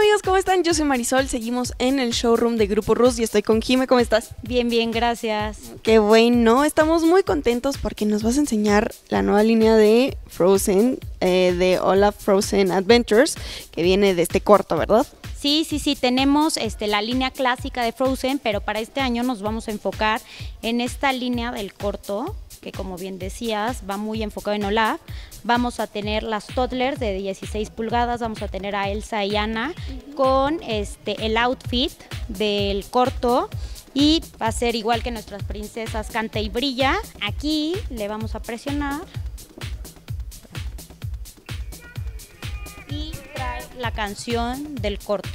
amigos, ¿cómo están? Yo soy Marisol, seguimos en el showroom de Grupo Rus y estoy con Jime. ¿Cómo estás? Bien, bien, gracias. Qué bueno, estamos muy contentos porque nos vas a enseñar la nueva línea de Frozen, de Olaf Frozen Adventures, que viene de este corto, ¿verdad? Sí, tenemos la línea clásica de Frozen, pero para este año nos vamos a enfocar en esta línea del corto, que como bien decías, va muy enfocado en Olaf. Vamos a tener las toddlers de 16 pulgadas, vamos a tener a Elsa y Anna con el outfit del corto, y va a ser igual que nuestras princesas Canta y Brilla. Aquí le vamos a presionar y trae la canción del corto.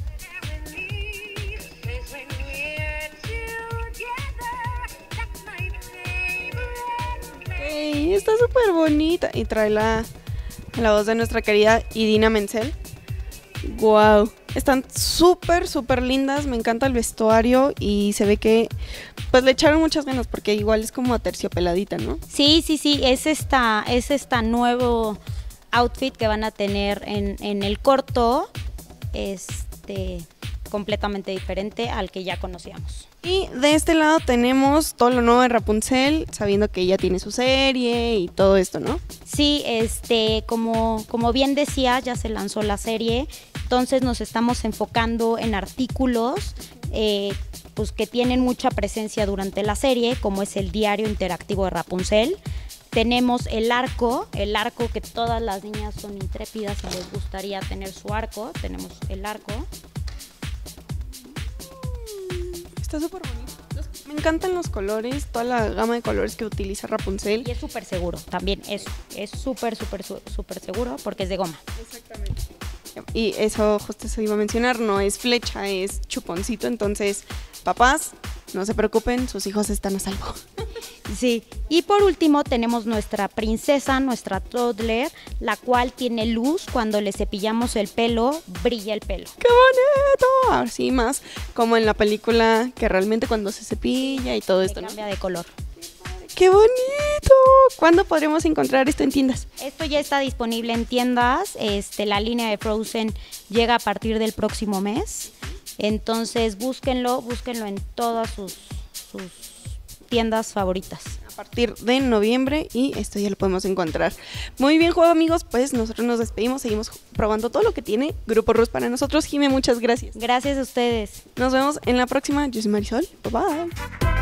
Está súper bonita y trae la voz de nuestra querida Idina Menzel. Wow, están súper lindas, me encanta el vestuario y se ve que pues le echaron muchas ganas porque igual es como aterciopeladita, ¿no? Sí, es esta nuevo outfit que van a tener en el corto, completamente diferente al que ya conocíamos. Y de este lado tenemos todo lo nuevo de Rapunzel, sabiendo que ella tiene su serie y todo esto, ¿no? Sí, como bien decía, ya se lanzó la serie, entonces nos estamos enfocando en artículos pues que tienen mucha presencia durante la serie, como es el diario interactivo de Rapunzel. Tenemos el arco que todas las niñas son intrépidas y les gustaría tener su arco. Tenemos el arco. Está súper bonito. Me encantan los colores, toda la gama de colores que utiliza Rapunzel. Y es súper seguro también, es súper seguro porque es de goma. Exactamente. Y eso justo se iba a mencionar, no es flecha, es chuponcito, entonces papás, no se preocupen, sus hijos están a salvo. Sí, y por último tenemos nuestra princesa, nuestra toddler, la cual tiene luz. Cuando le cepillamos el pelo, brilla el pelo. ¡Qué bonito! Así más como en la película, que realmente cuando se cepilla y todo esto, ¿no? Cambia de color. ¡Qué bonito! ¿Cuándo podremos encontrar esto en tiendas? Esto ya está disponible en tiendas. La línea de Frozen llega a partir del próximo mes. Entonces búsquenlo en todas sus tiendas favoritas. A partir de noviembre, y esto ya lo podemos encontrar. Muy bien, juego amigos, pues nosotros nos despedimos, seguimos probando todo lo que tiene Grupo Rus para nosotros. Jime, muchas gracias. Gracias a ustedes. Nos vemos en la próxima. Yo soy Marisol. Bye bye.